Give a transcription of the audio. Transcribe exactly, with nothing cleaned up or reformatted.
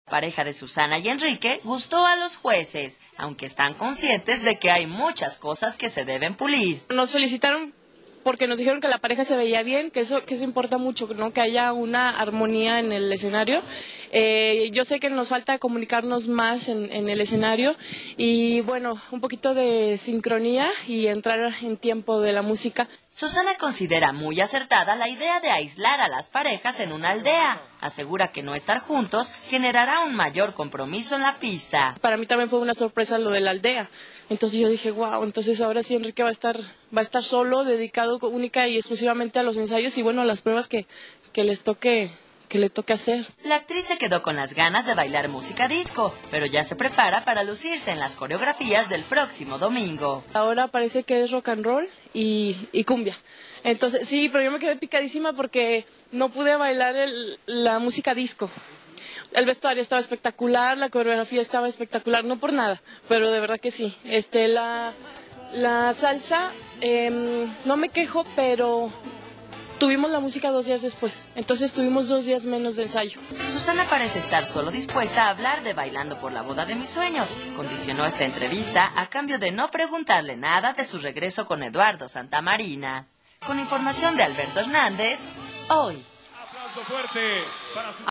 La pareja de Susana y Enrique gustó a los jueces, aunque están conscientes de que hay muchas cosas que se deben pulir. Nos felicitaron porque nos dijeron que la pareja se veía bien, que eso, que eso importa mucho, ¿no? Que haya una armonía en el escenario. Eh, yo sé que nos falta comunicarnos más en, en el escenario y bueno, un poquito de sincronía y entrar en tiempo de la música. Susana considera muy acertada la idea de aislar a las parejas en una aldea. Asegura que no estar juntos generará un mayor compromiso en la pista. Para mí también fue una sorpresa lo de la aldea. Entonces yo dije, wow, entonces ahora sí Enrique va a estar, va a estar solo, dedicado única y exclusivamente a los ensayos y bueno, a las pruebas que, que les toque, que le toque hacer. La actriz se quedó con las ganas de bailar música disco, pero ya se prepara para lucirse en las coreografías del próximo domingo. Ahora parece que es rock and roll y, y cumbia. Entonces sí, pero yo me quedé picadísima porque no pude bailar el, la música disco. El vestuario estaba espectacular, la coreografía estaba espectacular, no por nada, pero de verdad que sí. Este, la, la salsa, eh, no me quejo, pero tuvimos la música dos días después, entonces tuvimos dos días menos de ensayo. Susana parece estar solo dispuesta a hablar de Bailando por la boda de mis sueños. Condicionó esta entrevista a cambio de no preguntarle nada de su regreso con Eduardo Santamarina. Con información de Alberto Hernández, Hoy. Aplauso fuerte para